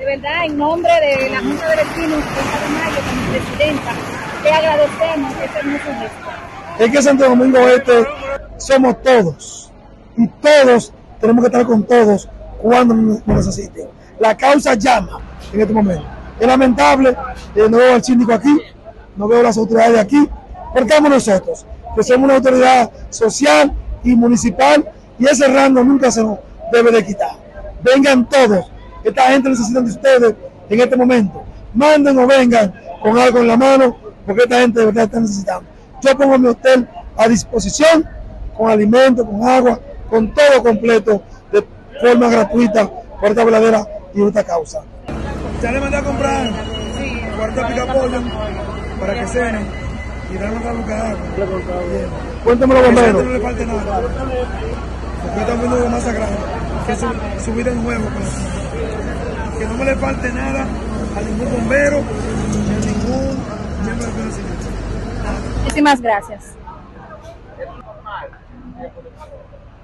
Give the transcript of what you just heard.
verdad, en nombre de la Junta de Vecinos de 30 de Mayo, como presidenta, le agradecemos ese hermoso gesto. Es que Santo Domingo Este somos todos y todos tenemos que estar con todos cuando nos necesiten. La causa llama en este momento. Es lamentable, no veo al síndico aquí, no veo las autoridades de aquí, pero estamos nosotros, que somos una autoridad social y municipal, y ese rango nunca se nos debe de quitar. Vengan todos, esta gente necesita de ustedes en este momento. Manden o vengan con algo en la mano, porque esta gente de verdad está necesitando. Yo pongo mi hotel a disposición, con alimentos, con agua, con todo completo, de forma gratuita, por esta verdadera y esta causa. Ya le mandé a comprar cuarto de pica-pollo para que cenen y darle otra boca de agua. Cuéntame los bomberos. No le falte nada. Porque están viendo lo más sagrado, que es su vida en juego. Que no me le falte nada a ningún bombero ni a ningún miembro de la civil. Muchísimas gracias.